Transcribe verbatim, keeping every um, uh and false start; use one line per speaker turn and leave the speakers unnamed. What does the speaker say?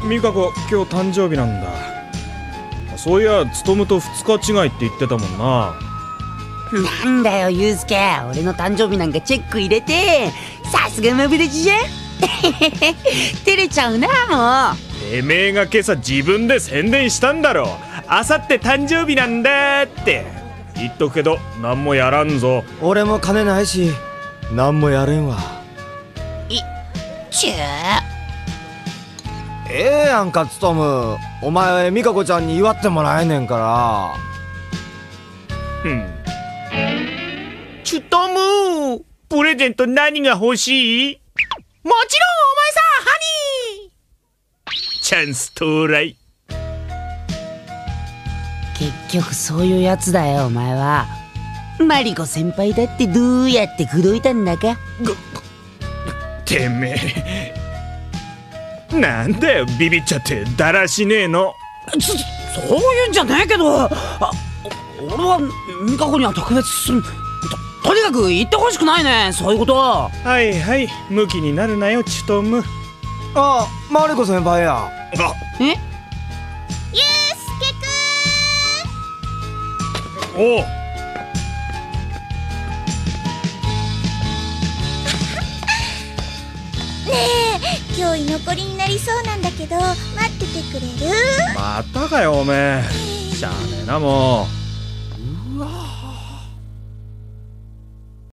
美香子今日誕生日なんだ。そういや勉とふつか違いって言ってたもんな。
なんだよユウスケ、俺の誕生日なんかチェック入れて、さすがマブダチじゃん照れちゃうなもう。
てめえが今朝自分で宣伝したんだろ。あさって誕生日なんだって言っとくけど何もやらんぞ。
俺も金ないし何もやれんわ。
いちゅー
ええやんかつとむ、お前美香子ちゃんに祝ってもらえねんから。
うん。ちゅとむ、プレゼント何が欲しい？
もちろんお前さハニー。
チャンス到来。
結局そういうやつだよお前は。マリコ先輩だってどうやって口説いたんだか。
てめえなんだよビビっちゃってだらしねえの。
そそういうんじゃねえけど、あ俺は美香子には特別ととにかく言ってほしくないね、そういうこと。
はいはい、ムキになるなよチュトム。
あ、マリコ先輩や。
あ
え、
ゆうすけくん。
おう。
ねえ、今日居残りになりそうなんだけど待っててくれる？
またかよおめえ。しゃあねえなもう。
うわ。